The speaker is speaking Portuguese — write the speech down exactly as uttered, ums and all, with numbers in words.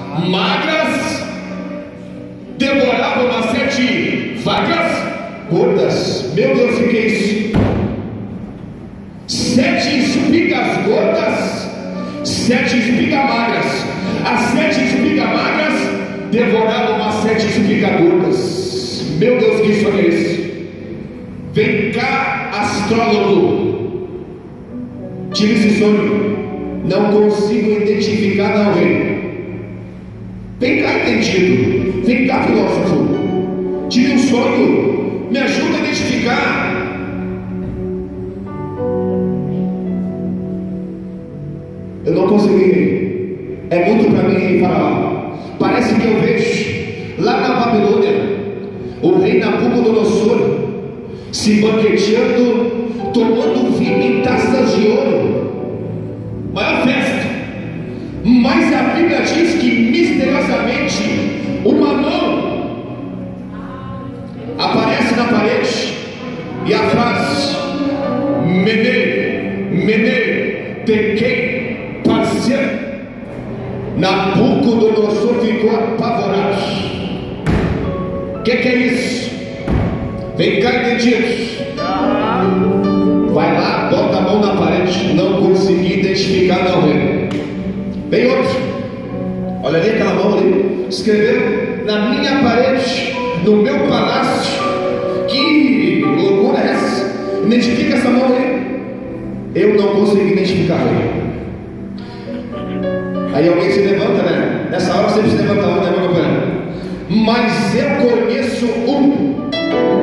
magras devoravam as sete vacas gordas. Meu Deus, o que é isso? Sete espigas gordas, sete espigas magras. As sete espigas magras devoravam as sete espigas gordas. Meu Deus, que sonho é esse? Vem cá, astrólogo. Tive esse sonho, não consigo identificar alguém. Vem cá, entendido. Vem cá, filósofo. Tive um sonho, me ajuda a identificar. Eu não consegui. É muito para mim falar. Parece que eu vejo lá na Babilônia o rei Nabucodonosor se banqueteando, tomando vinho em taças de ouro, maior festa. Mas a Bíblia diz que misteriosamente uma mão aparece na parede e a frase Mene, Mene, Tekel, parceiro. Nabucodonosor ficou apavorado. O que, que é isso? Vem cá, entendidos. Vai lá, bota a mão na parede. Não consegui identificar não, rei. Vem outro. Olha ali aquela mão ali. Escreveu na minha parede, no meu palácio. Que loucura é essa? Identifica essa mão aí. Eu não consegui identificar ele. Aí alguém se levanta, né? Nessa hora sempre se levanta um, né, meu companheiro? Mas eu conheço um